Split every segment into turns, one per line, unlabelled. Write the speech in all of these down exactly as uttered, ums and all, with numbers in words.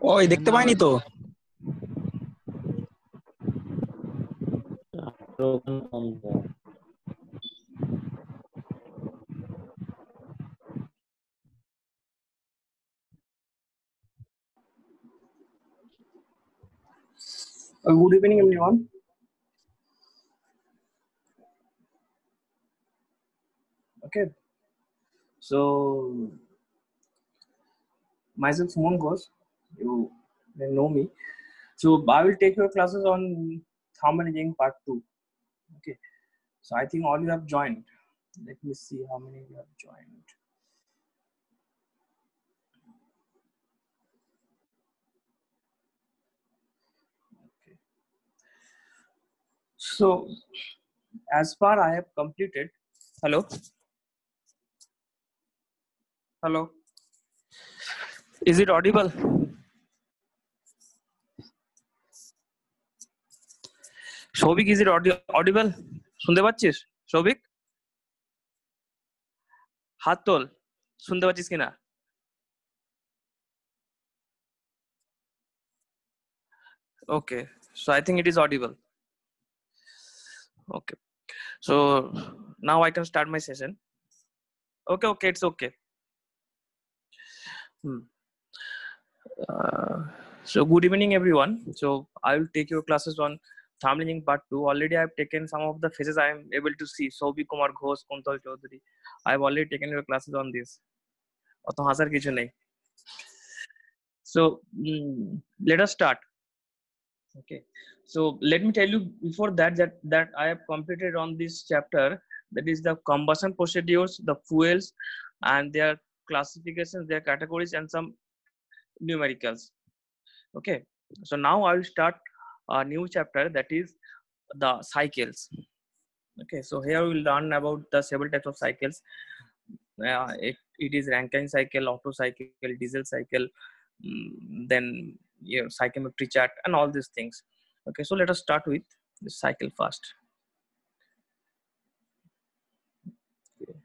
ওই দেখতে পাইনি তো।
Uh, good evening, everyone. Okay, so myself Suman Ghosh, you may know me. So I will take your classes on thermal engineering part two. Okay, so I think all you have joined. Let me see how many you have joined. Okay, so as far I have completed. Hello, hello.
Is it audible? Souvik, is it audible? শুনতে পাচ্ছিস সৌভিক? হাত তোল, শুনতে পাচ্ছিস কিনা? Okay, so I think it is audible. Okay, so now I can start my session. Okay, okay, it's okay. Hmm. Uh, so good evening, everyone. So I will take your classes on thermal engineering part two. Already I have taken some of the faces I am able to see. Soubik Kumar Ghosh, Kuntal Chaudhary. I have already taken your classes on this. অত হাসার কিছু নেই. So mm, let us start. Okay, so let me tell you before that that that I have completed on this chapter, that is the combustion procedures, the fuels and their classifications, their categories, and some numericals. Okay, so now I will start a new chapter, that is the cycles. Okay, so here we will learn about the several types of cycles. Uh, it, it is Rankine cycle, Otto cycle, diesel cycle, um, then you know, psychometry chart and all these things. Okay, so let us start with the cycle first. Okay.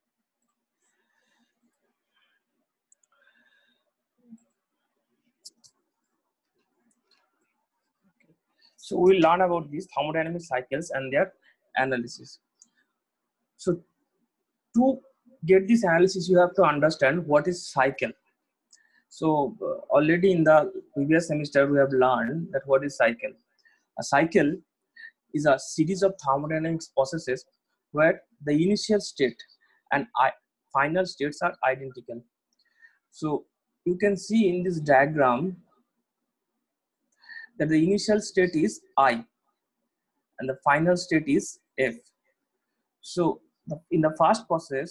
So we will learn about these thermodynamic cycles and their analysis. So to get this analysis, you have to understand what is cycle. So uh, already in the previous semester, we have learned that what is cycle. A cycle is a series of thermodynamics processes where the initial state and I- final states are identical. So you can see in this diagram that the initial state is I and the final state is F. So the, in the first process,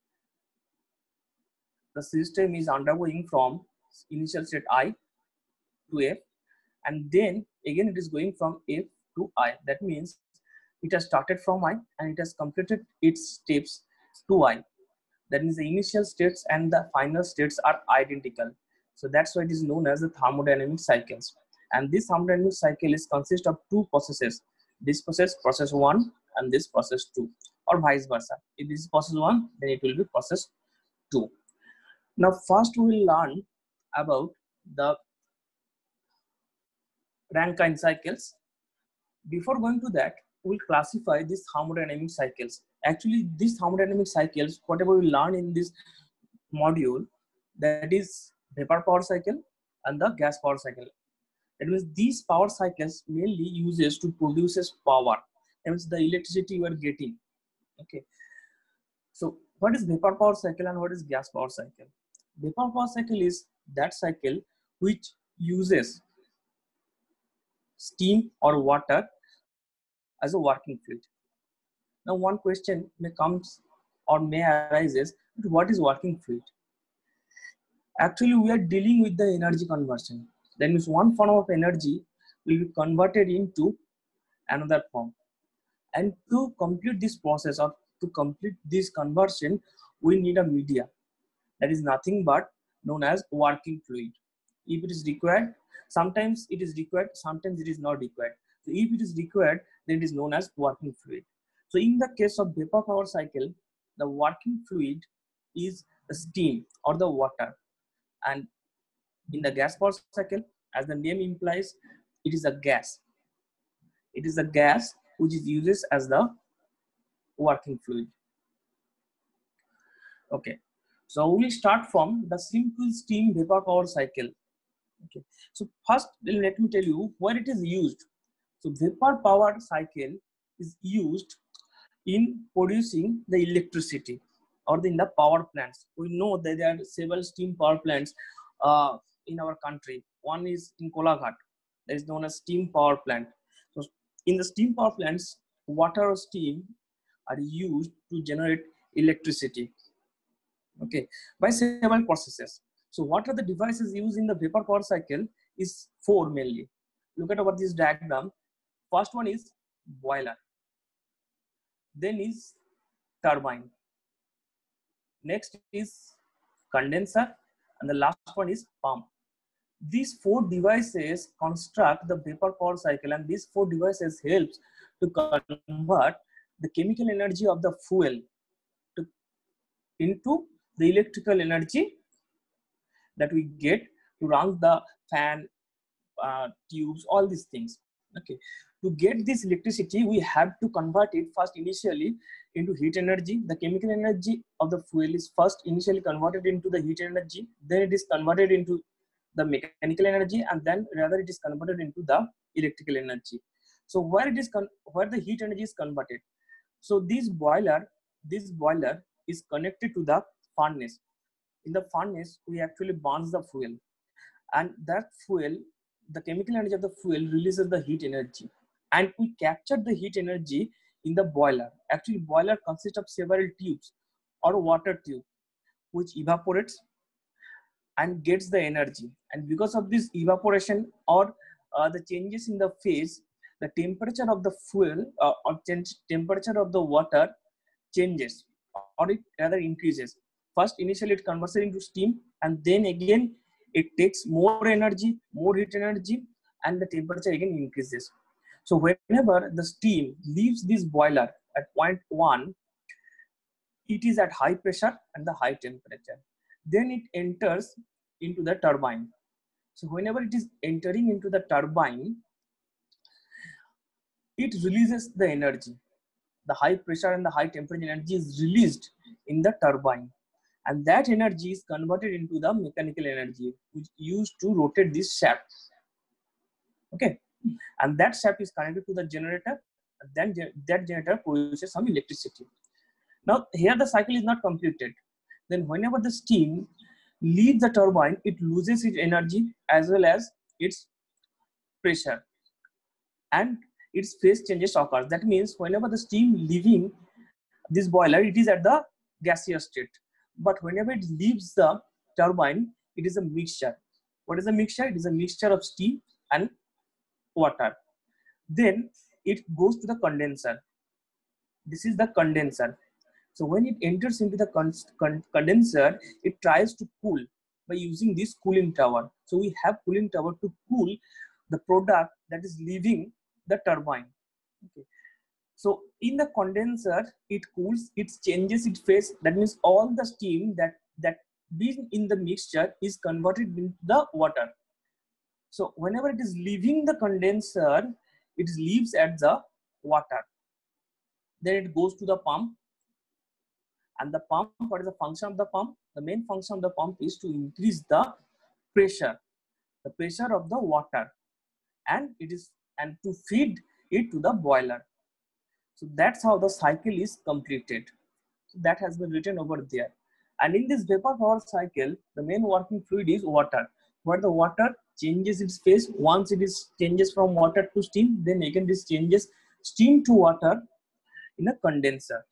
the system is undergoing from initial state I to F, and then again it is going from F to I. That means it has started from I and it has completed its steps to I. That means the initial states and the final states are identical. So that's why it is known as the thermodynamic cycles. And this thermodynamic cycle is consist of two processes. This process, process one, and this process two, or vice versa. If this is process one, then it will be process two. Now first we will learn about the Rankine cycles. Before going to that, we'll classify these thermodynamic cycles. Actually, these thermodynamic cycles, whatever we learn in this module, that is vapor power cycle and the gas power cycle. That means these power cycles mainly uses to produces power. That means the electricity you are getting. Okay. So what is vapor power cycle and what is gas power cycle? Vapor power cycle is that cycle which uses steam or water as a working fluid. Now one question may comes or may arises, what is working fluid? Actually, we are dealing with the energy conversion. That means one form of energy will be converted into another form. And to complete this process or to complete this conversion, we need a media. That is nothing but known as working fluid. If it is required, sometimes it is required, sometimes it is not required. So if it is required, then it is known as working fluid. So in the case of vapor power cycle, the working fluid is the steam or the water. And In the gas power cycle, as the name implies, it is a gas. It is a gas which is used as the working fluid. Okay, so we start from the simple steam vapor power cycle. Okay, so first let me tell you where it is used. So vapor power cycle is used in producing the electricity or in the power plants. We know that there are several steam power plants uh, in our country. One is in Kolaghat, that is known as steam power plant. So in the steam power plants, water or steam are used to generate electricity, okay, by several processes. So what are the devices used in the vapor power cycle is four mainly. Look at over this diagram. First one is boiler, then is turbine, next is condenser, and the last one is pump. These four devices construct the vapor power cycle, and these four devices helps to convert the chemical energy of the fuel to, into the electrical energy that we get to run the fan, uh, tubes, all these things. Okay, to get this electricity, we have to convert it first initially into heat energy. The chemical energy of the fuel is first initially converted into the heat energy, then it is converted into the mechanical energy, and then rather it is converted into the electrical energy. So where it is where the heat energy is converted, so this boiler this boiler is connected to the furnace. In the furnace, we actually burns the fuel, and that fuel, the chemical energy of the fuel releases the heat energy, and we capture the heat energy in the boiler. Actually, boiler consists of several tubes or water tube which evaporates and gets the energy. And because of this evaporation or uh, the changes in the phase, the temperature of the fuel uh, or change temperature of the water changes, or it rather increases. First, initially it converts it into steam, and then again it takes more energy, more heat energy, and the temperature again increases. So whenever the steam leaves this boiler at point one, it is at high pressure and the high temperature. Then it enters into the turbine. So whenever it is entering into the turbine, it releases the energy. The high pressure and the high temperature energy is released in the turbine, and that energy is converted into the mechanical energy, which used to rotate this shaft. Okay, and that shaft is connected to the generator, and then that generator produces some electricity. Now here the cycle is not completed. Then whenever the steam leaves the turbine, it loses its energy as well as its pressure, and its phase changes occur. That means whenever the steam leaving this boiler, it is at the gaseous state, but whenever it leaves the turbine, it is a mixture. What is a mixture? It is a mixture of steam and water. Then it goes to the condenser. This is the condenser. So when it enters into the con con condenser, it tries to cool by using this cooling tower. So we have cooling tower to cool the product that is leaving the turbine. Okay. So in the condenser, it cools, it changes its phase. That means all the steam that that being in the mixture is converted into the water. So whenever it is leaving the condenser, it leaves at the water. Then it goes to the pump. And the pump, what is the function of the pump? The main function of the pump is to increase the pressure, the pressure of the water, and it is and to feed it to the boiler. So that's how the cycle is completed. So that has been written over there. And in this vapor power cycle, the main working fluid is water, where the water changes its phase. Once it is changes from water to steam, then again this changes steam to water in a condenser.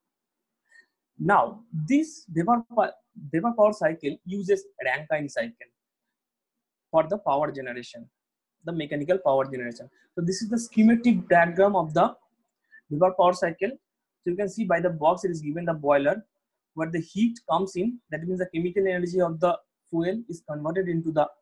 Now, this vapor, vapor power cycle uses Rankine cycle for the power generation, the mechanical power generation. So this is the schematic diagram of the vapor power cycle. So you can see by the box, it is given the boiler where the heat comes in. That means the chemical energy of the fuel is converted into the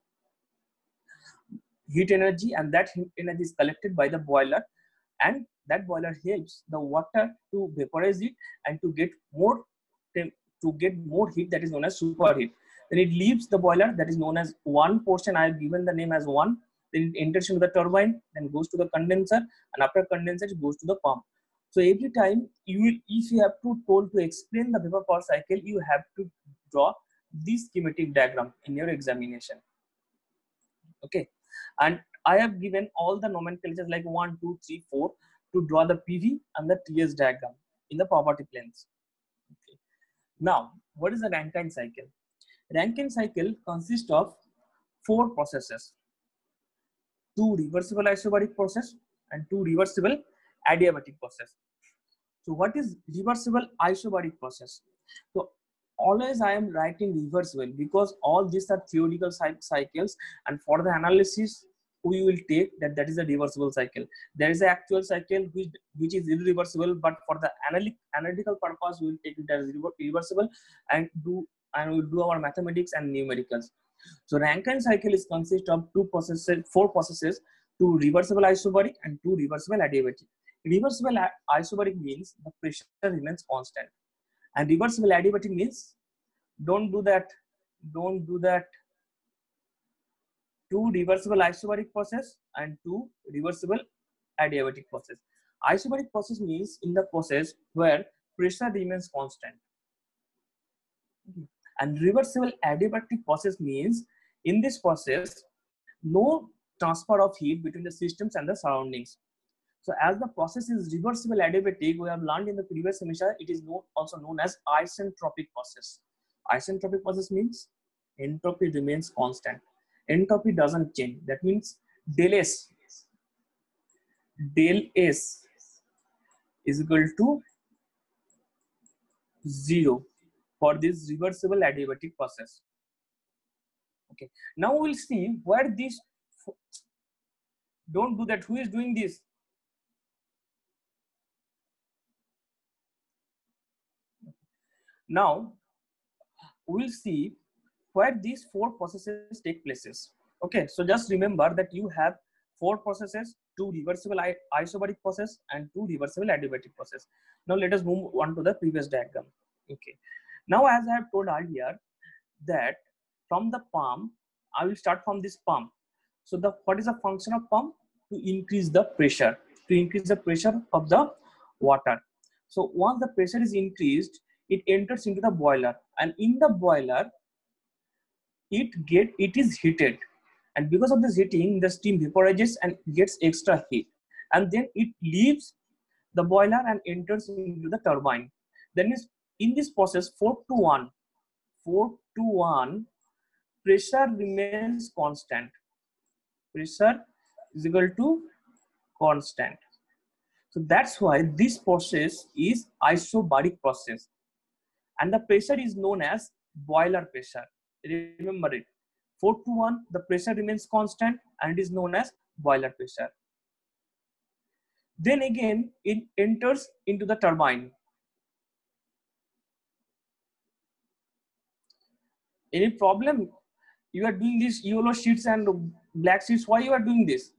heat energy, and that heat energy is collected by the boiler, and that boiler helps the water to vaporize it and to get more to get more heat, that is known as superheat. then it leaves the boiler, that is known as one portion. I have given the name as one. Then it enters into the turbine, then goes to the condenser, and after condenser it goes to the pump. So every time you will, if you have to told to explain the vapor power cycle, you have to draw this schematic diagram in your examination. Okay, and I have given all the nomenclatures like one, two, three, four to draw the P V and the T S diagram in the property planes. Okay. Now, what is the Rankine cycle? Rankine cycle consists of four processes: two reversible isobaric process and two reversible adiabatic process. So what is reversible isobaric process? So always I am writing reversible because all these are theoretical cycles, and for the analysis we will take that that is a reversible cycle. There is an actual cycle which which is irreversible, but for the analytic analytical purpose we will take it as reversible and do and we will do our mathematics and numericals. So Rankine cycle is consist of two processes, four processes, two reversible isobaric and two reversible adiabatic. Reversible isobaric means the pressure remains constant, and reversible adiabatic means don't do that, don't do that. Two reversible isobaric process and two reversible adiabatic process. Isobaric process means in the process where pressure remains constant. And reversible adiabatic process means in this process no transfer of heat between the systems and the surroundings. So as the process is reversible adiabatic, we have learned in the previous semester, it is known, also known as isentropic process. Isentropic process means entropy remains constant. Entropy doesn't change. That means del S, del S is equal to zero for this reversible adiabatic process. Okay. Now we'll see where this. Don't do that. Who is doing this? Now we'll see where these four processes take places. Okay, so just remember that you have four processes, two reversible isobaric process and two reversible adiabatic process. Now let us move on to the previous diagram. Okay, now as I have told earlier that from the pump, I will start from this pump. So the what is the function of pump? To increase the pressure, to increase the pressure of the water. So once the pressure is increased, it enters into the boiler, and in the boiler it get it is heated, and because of this heating the steam vaporizes and gets extra heat, and then it leaves the boiler and enters into the turbine. Then is in this process four to one, four to one pressure remains constant. Pressure is equal to constant. So that's why this process is isobaric process, and the pressure is known as boiler pressure. Remember it. four to one, the pressure remains constant and it is known as boiler pressure. Then again, it enters into the turbine. Any problem? You are doing these yellow sheets and black sheets. Why you are doing this?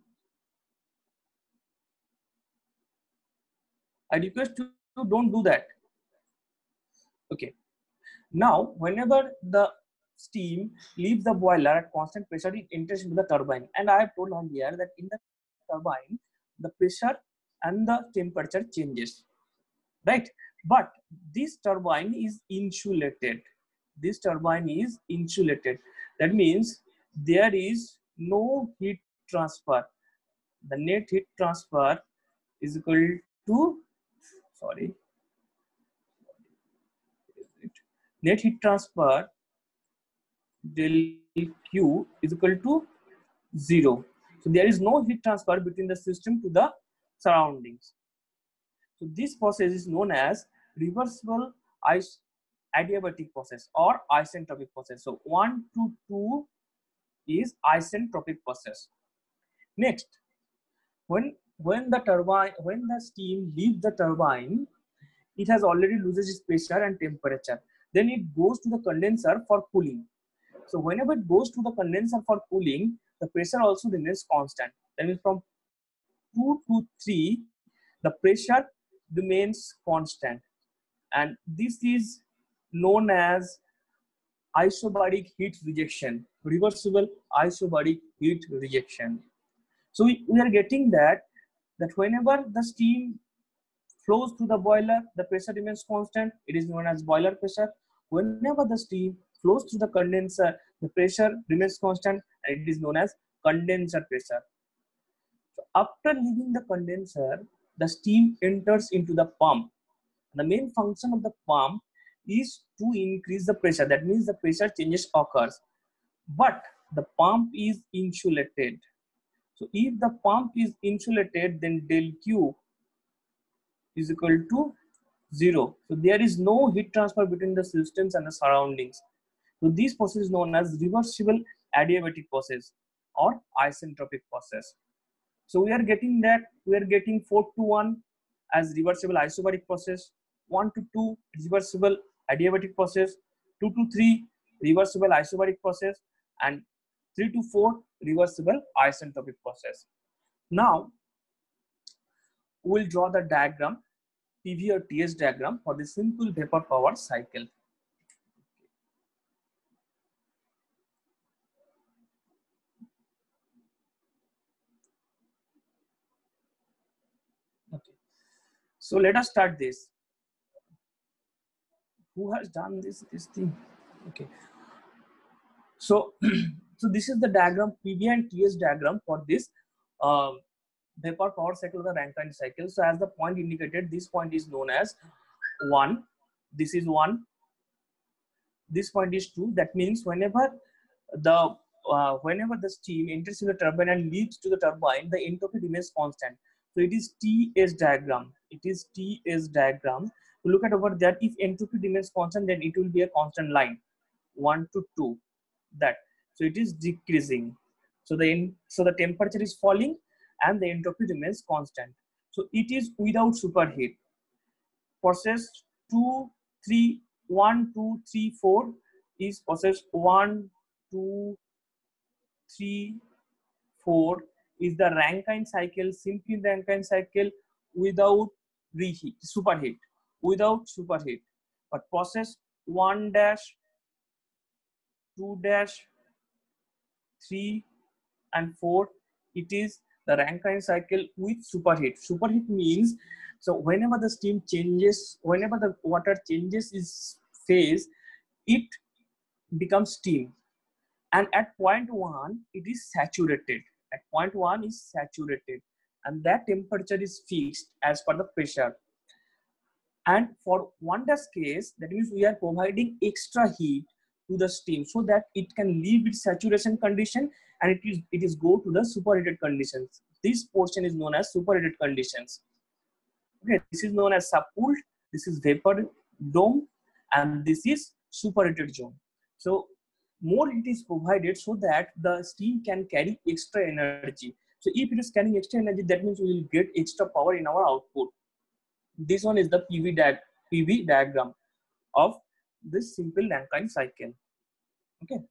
I request you to don't do that. Okay. Now, whenever the steam leaves the boiler at constant pressure, it enters into the turbine. And I have told earlier that in the turbine, the pressure and the temperature changes, right? But this turbine is insulated. This turbine is insulated. That means there is no heat transfer. The net heat transfer is equal to, sorry, net heat transfer del Q is equal to zero. So there is no heat transfer between the system to the surroundings. So this process is known as reversible adiabatic process or isentropic process. So one to two is isentropic process. Next, when when the turbine when the steam leaves the turbine, it has already loses its pressure and temperature. Then it goes to the condenser for cooling. So whenever it goes to the condenser for cooling, the pressure also remains constant. That means from two to three, the pressure remains constant. And this is known as isobaric heat rejection, reversible isobaric heat rejection. So we, we are getting that, that whenever the steam flows through the boiler, the pressure remains constant. It is known as boiler pressure. Whenever the steam flows through the condenser, the pressure remains constant, and it is known as condenser pressure. So after leaving the condenser, the steam enters into the pump. The main function of the pump is to increase the pressure. That means the pressure changes occurs. But the pump is insulated. So if the pump is insulated, then del Q is equal to zero. So there is no heat transfer between the systems and the surroundings. So this process is known as reversible adiabatic process or isentropic process. So we are getting that we are getting four to one as reversible isobaric process, one to two reversible adiabatic process, two to three reversible isobaric process, and three to four reversible isentropic process. Now we'll draw the diagram, P V or T S diagram for the simple vapor power cycle. Okay, so let us start this. Who has done this this thing? Okay, so so this is the diagram, P V and T S diagram for this uh, vapor power cycle of the Rankine cycle. So as the point indicated, this point is known as one. This is one. This point is two. That means whenever the uh, whenever the steam enters in the turbine and leads to the turbine, the entropy remains constant. So it is T S diagram. It is T S diagram. To look at over there, if entropy remains constant, then it will be a constant line, one to two. That so it is decreasing. So the in, so the temperature is falling and the entropy remains constant. So it is without superheat. Process two, three, one, two, three, four is process one, two, three, four is the Rankine cycle, simply Rankine cycle without reheat, superheat, without superheat. But process one dash, two dash, three, and four, it is the Rankine cycle with superheat. Superheat means, so whenever the steam changes, whenever the water changes its phase, it becomes steam. And at point one, it is saturated. At point one is saturated, and that temperature is fixed as per the pressure. And for one dash case, that means we are providing extra heat to the steam so that it can leave its saturation condition and it is it is go to the superheated conditions. This portion is known as superheated conditions. Okay, this is known as subcooled, this is vapor dome, and this is superheated zone. So more heat is provided so that the steam can carry extra energy. So if it is carrying extra energy, that means we will get extra power in our output. This one is the P V, diag P V diagram of this simple Rankine cycle. Okay,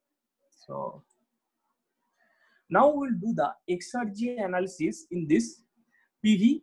so now we'll do the exergy analysis in this P V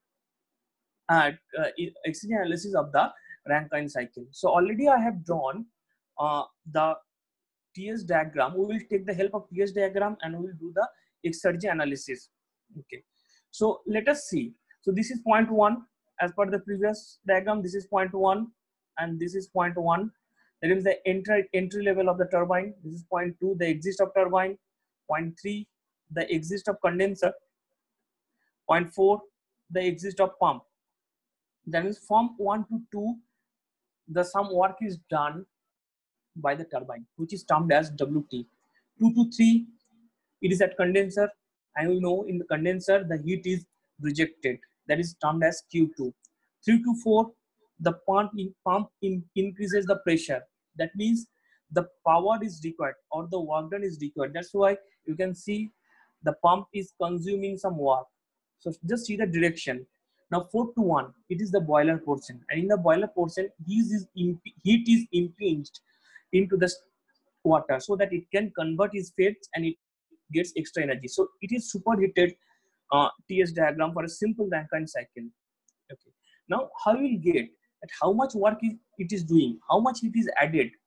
uh, uh, exergy analysis of the Rankine cycle. So already I have drawn uh, the T S diagram. We will take the help of T S diagram and we will do the exergy analysis. Okay, so let us see. So this is point one as per the previous diagram. This is point one and this is point one. That is the entry entry level of the turbine. This is point two, the exit of turbine. Point three, the exit of condenser. Point four, the exit of pump. That means from one to two, the some work is done by the turbine, which is termed as W T. two to three, it is at condenser, and we know in the condenser the heat is rejected, that is termed as Q two. three to four, the pump, in, pump in, increases the pressure, that means the power is required or the work done is required. That's why you can see the pump is consuming some work. So just see the direction. Now four to one, it is the boiler portion, and in the boiler portion, heat is, heat is impinged into the water so that it can convert its fats and it gets extra energy. So it is superheated uh, T S diagram for a simple Rankine cycle. Okay. Now how we will get at how much work is, it is doing, how much it is added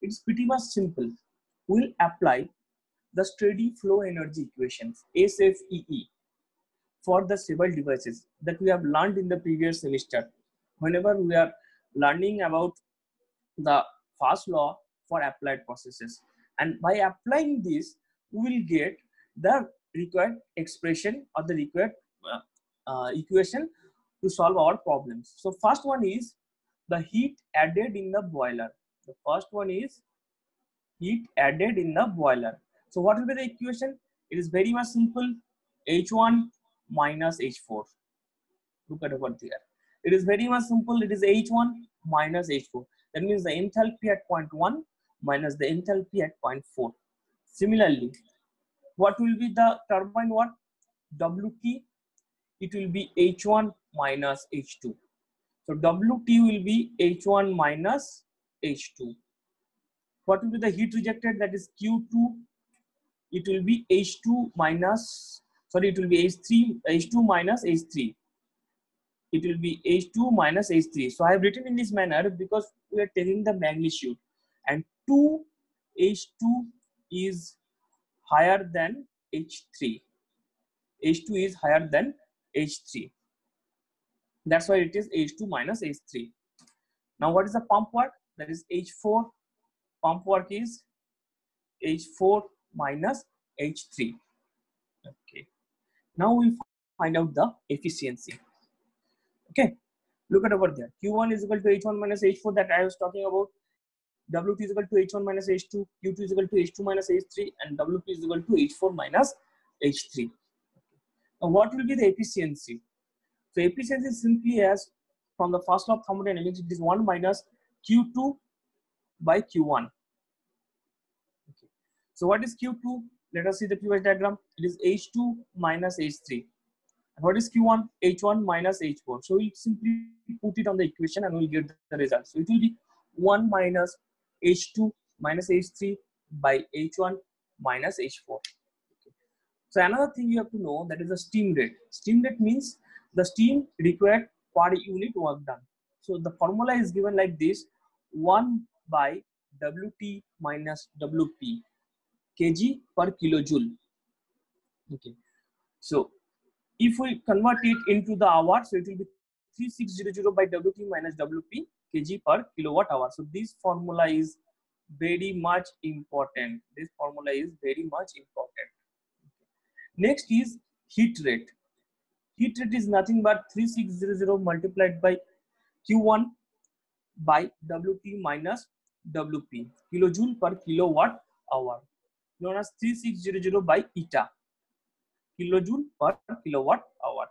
It's pretty much simple. We'll apply the steady flow energy equations, S F E E, for the several devices that we have learned in the previous semester. Whenever we are learning about the first law for applied processes, and by applying this, we will get the required expression or the required uh, uh, equation to solve our problems. So first one is the heat added in the boiler. The first one is heat added in the boiler. So what will be the equation? It is very much simple. H one minus H four. Look at over there. It is very much simple. It is H one minus H four. That means the enthalpy at point one minus the enthalpy at point four. Similarly, what will be the turbine what? W T. It will be H one minus H two. So W T will be H one minus H two. What will be the heat rejected? That is Q two. It will be H two minus, sorry, it will be H three, H two minus H three. It will be H two minus H three. So I have written in this manner because we are taking the magnitude, and two H two is higher than H three. H two is higher than H three. That's why it is H two minus H three. Now what is the pump work? That is H four. Pump work is H four minus H three. Okay. Now we find out the efficiency. Okay. Look at over there. Q one is equal to H one minus H four that I was talking about. W two is equal to H one minus H two. Q two is equal to H two minus H three, and W P is equal to H four minus H three. Now what will be the efficiency? So efficiency is simply as from the first law of thermodynamics, it is one minus Q two by Q one. Okay. So what is Q two? Let us see the Q H diagram. It is H two minus H three. And what is Q one? H one minus H four. So we'll simply put it on the equation and we'll get the result. So it will be one minus H two minus H three by H one minus H four. Okay. So another thing you have to know, that is the steam rate. Steam rate means the steam required per unit work done. So the formula is given like this: one by W T minus W P, kg per kilojoule. Okay. So if we convert it into the hour, so it will be three thousand six hundred by W T minus W P, kg per kilowatt hour. So this formula is very much important. This formula is very much important. Next is heat rate. Heat rate is nothing but three thousand six hundred multiplied by Q one by W T minus W P, kilojoule per kilowatt hour, known as three thousand six hundred by eta, kilojoule per kilowatt hour.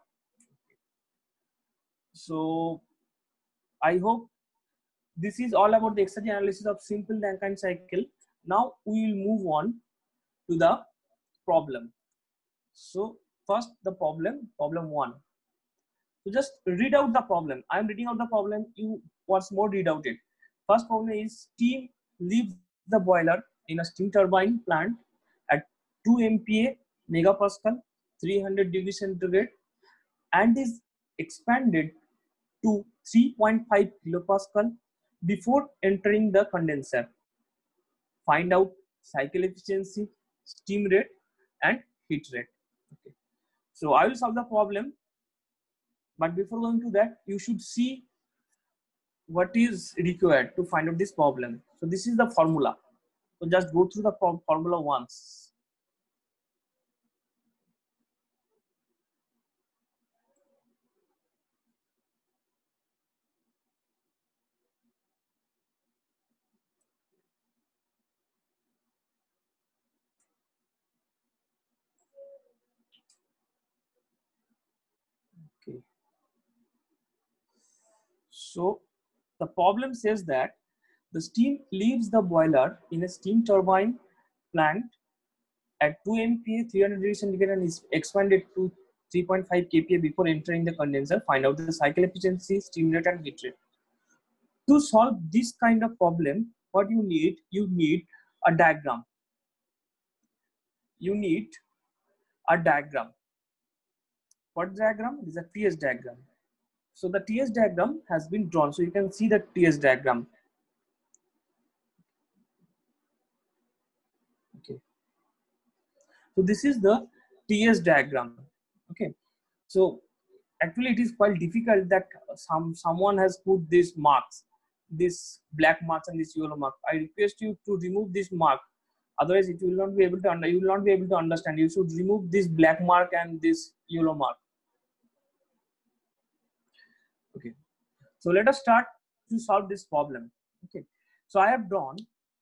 So I hope this is all about the exergy analysis of simple Rankine cycle. Now we will move on to the problem. So first the problem, problem one. So just read out the problem. I am reading out the problem. You once more read out it. First problem is steam leaves the boiler in a steam turbine plant at two M P A megapascal, three hundred degrees centigrade, and is expanded to three point five kilopascal before entering the condenser. Find out cycle efficiency, steam rate, and heat rate. Okay. So I will solve the problem. But before going to that, you should see what is required to find out this problem. So this is the formula. So just go through the formula once. Okay. So the problem says that the steam leaves the boiler in a steam turbine plant at two M P A, three hundred degrees centigrade, and is expanded to three point five K P A before entering the condenser. Find out the cycle efficiency, steam rate, and heat rate. To solve this kind of problem, what you need, you need a diagram. You need a diagram. What diagram? It is a T S diagram. So the T S diagram has been drawn. So you can see the T S diagram. So this is the T S diagram. Okay. So actually it is quite difficult that some someone has put these marks, this black marks and this yellow mark. I request you to remove this mark, otherwise it will not be able to under you will not be able to understand. You should remove this black mark and this yellow mark. Okay, so let us start to solve this problem. Okay, so I have drawn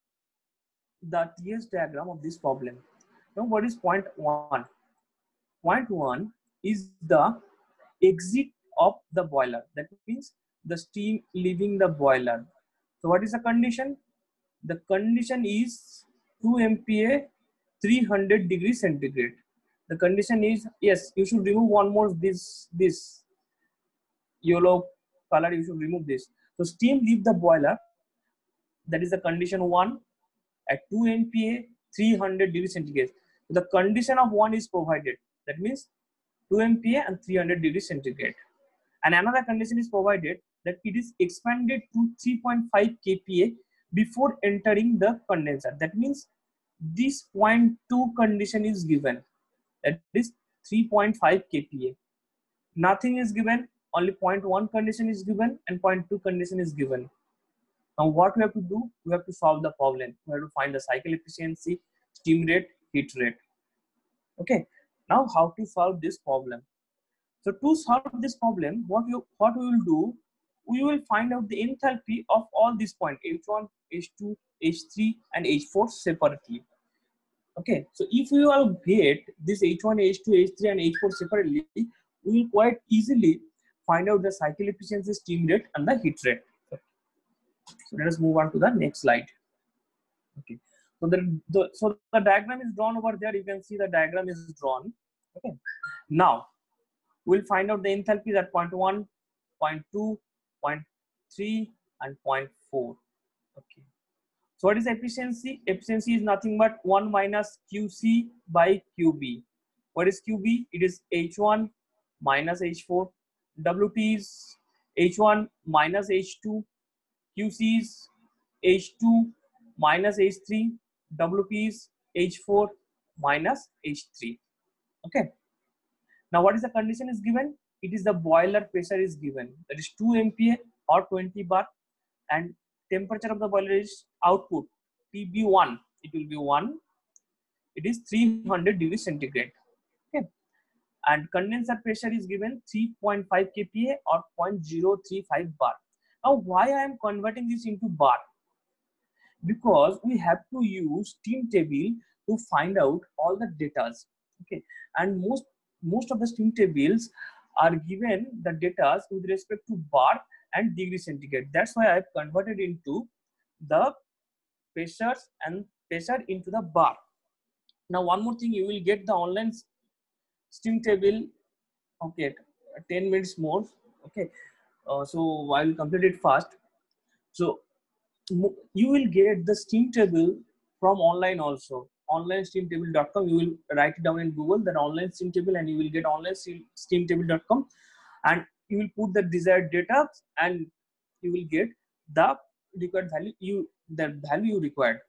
the T S diagram of this problem. Now what is point one? Point one is the exit of the boiler. That means the steam leaving the boiler. So what is the condition? The condition is two M P A, three hundred degrees centigrade. The condition is, yes, you should remove one more this this yellow color. You should remove this. So steam leave the boiler. That is the condition one at two M P A, three hundred degrees centigrade. So the condition of one is provided. That means two M P A and three hundred degrees centigrade. And another condition is provided that it is expanded to three point five K P A before entering the condenser. That means this point two condition is given. That is three point five K P A. Nothing is given. Only point one condition is given and point two condition is given. Now what we have to do? We have to solve the problem. We have to find the cycle efficiency, steam rate, heat rate. Okay. Now how to solve this problem? So to solve this problem, what you what we will do? We will find out the enthalpy of all these points H one, H two, H three, and H four separately. Okay. So if we all get this H one, H two, H three, and H four separately, we will quite easily find out the cycle efficiency, steam rate, and the heat rate. So let us move on to the next slide. Okay. So the, the so the diagram is drawn over there. You can see the diagram is drawn. Okay. Now we'll find out the enthalpies at point one, point two, point three, and point four. Okay. So what is efficiency? Efficiency is nothing but one minus Q C by Q B. What is Q B? It is H one minus H four. W T is H one minus H two. Q C is H two minus H three. W P is H four minus H three. Okay. Now what is the condition is given? It is the boiler pressure is given. That is two M P A or twenty bar, and temperature of the boiler is output T B one. It will be one. It is three hundred degrees centigrade. Okay. And condenser pressure is given three point five K P A or zero point zero three five bar. Now why I am converting this into bar? Because we have to use steam table to find out all the data. Okay. And most most of the steam tables are given the data with respect to bar and degree centigrade. That's why I have converted into the pressures and pressure into the bar. Now one more thing, you will get the online steam table. Okay, ten minutes more. Okay, uh, so I will complete it fast. So you will get the steam table from online also. online steam table dot com. You will write it down in Google, that online steam table, and you will get online steam table dot com, and you will put the desired data and you will get the required value you the value you required.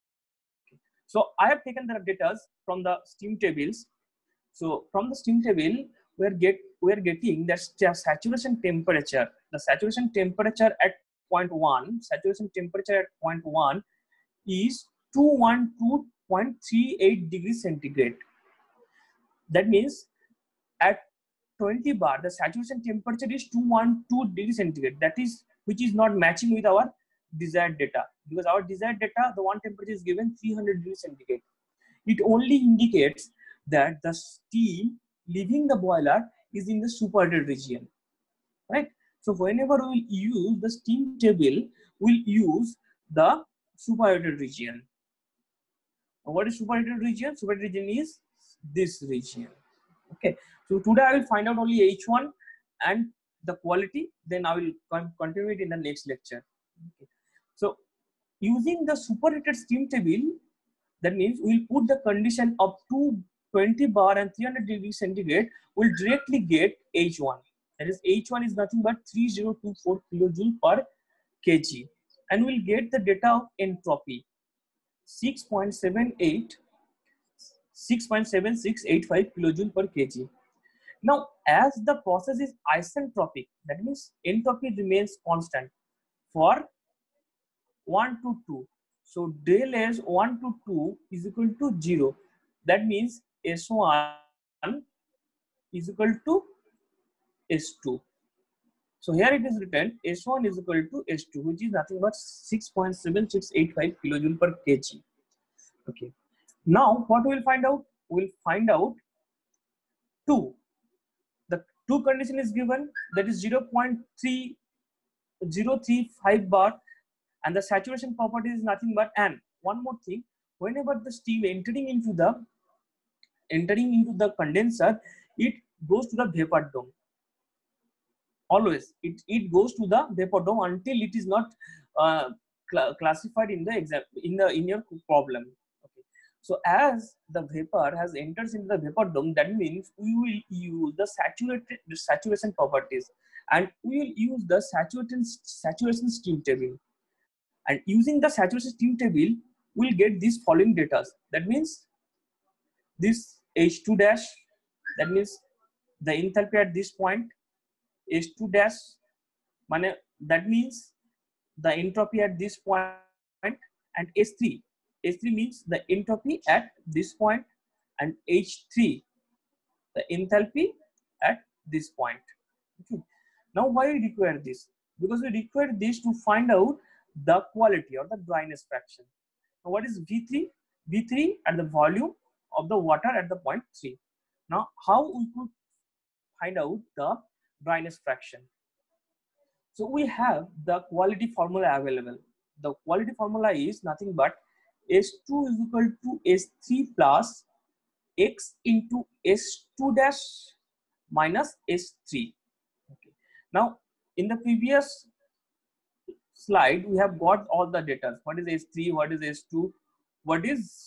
So I have taken the data from the steam tables. So from the steam table, we are get we are getting that saturation temperature. The saturation temperature at point one, saturation temperature at point one is two hundred twelve point three eight degrees centigrade. That means at twenty bar, the saturation temperature is two hundred twelve degrees centigrade. That is, which is not matching with our desired data, because our desired data, the one temperature is given three hundred degrees centigrade. It only indicates that the steam leaving the boiler is in the superheated region, right? So whenever we will use the steam table, we'll use the superheated region. What is superheated region? Superheated region is this region. Okay. So today I will find out only H one and the quality. Then I will continue it in the next lecture. Okay. So using the superheated steam table, that means we will put the condition of two twenty bar and three hundred degrees centigrade. Will directly get H one. That is, H one is nothing but three thousand twenty-four kilojoule per kg, and we'll get the data of entropy six point seven eight six point seven six eight five kilojoule per kg. Now, as the process is isentropic, that means entropy remains constant for one to two. So del S one to two is equal to zero. That means S one is equal to S two. So here it is written S one is equal to S two, which is nothing but six point seven six eight five kilojoule per kg. Okay. Now what we will find out? We will find out two. The two condition is given, that is zero point three zero three five bar, and the saturation property is nothing but N. One more thing, whenever the steam entering into the entering into the condenser, it goes to the vapor dome. Always it, it goes to the vapor dome until it is not uh, cl classified in the exam in the in your problem. Okay. So as the vapor has enters into the vapor dome, that means we will use the saturated the saturation properties, and we will use the saturation saturation steam table. And using the saturation steam table, we'll get these following data. That means this H two dash, that means the enthalpy at this point, H two dash, that means the entropy at this point, and H three. H three means the entropy at this point, and H three, the enthalpy at this point. Okay. Now why we require this? Because we require this to find out the quality or the dryness fraction. Now what is V three? V three at the volume of the water at the point three. Now how we could find out the dryness fraction? So we have the quality formula available. The quality formula is nothing but S two is equal to S three plus X into S two dash minus S three. Okay. Now in the previous slide we have got all the data. What is S three? What is S two? What is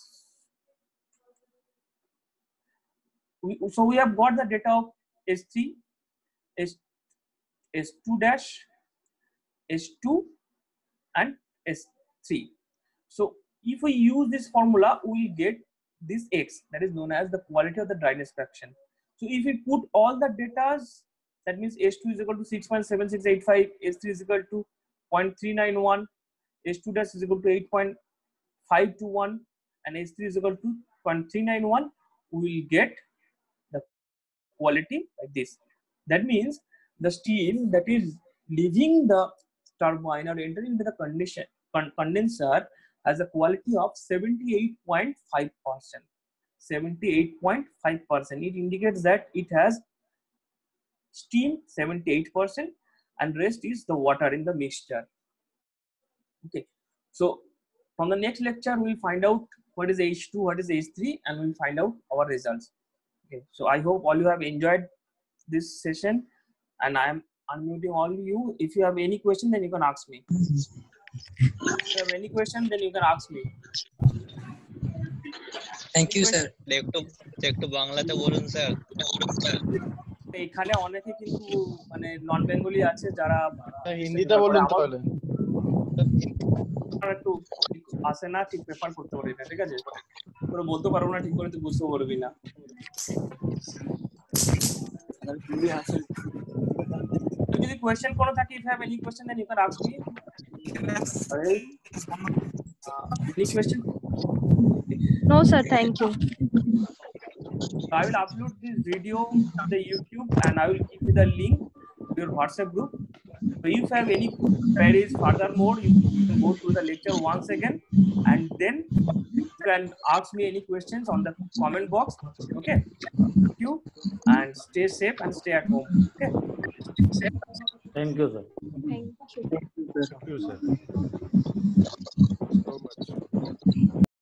we, so we have got the data of S three, S, S two dash, S two and S three. So if we use this formula, we will get this X, that is known as the quality of the dryness fraction. So if we put all the data, that means S two is equal to six point seven six eight five, S three is equal to zero point three nine one, S two dash is equal to eight point five two one, and S three is equal to zero point three nine one, we will get the quality like this. That means the steam that is leaving the turbine or entering into the condition, con condenser has a quality of seventy-eight point five percent. seventy-eight point five percent. It indicates that it has steam seventy-eight percent and rest is the water in the mixture. Okay. So from the next lecture, we will find out what is H two, what is H three, and we will find out our results. Okay. So I hope all you have enjoyed this session, and I am unmuting all of you. If you have any question, then you can ask me. If you have any question, then you can ask me.
Thank you, sir.
একটু একটু বাংলাতে বলুন sir.
এখানে অনেকে কিন্তু মানে নন Bengali আছে যারা
হিন্দিতে বলুন তাহলে।
একটু আসে না, ঠিক প্রেফার করতে পারি না, ঠিক আছে? পুরো বলতে পারবো না ঠিক করে, তুই বুঝতে পারবি না। যদি কোয়েশ্চেন কোনো থাকে, if you have any question then you can ask me. Any question?
No sir, thank you.
So I will upload this video to the YouTube and I will give you the link to your WhatsApp group. So if you have any queries furthermore, you can go through the lecture once again and then you can ask me any questions on the comment box. Okay. Thank you and stay safe and stay at home. Okay.
Thank you, sir.
Thank you.
Thank you, sir. So much.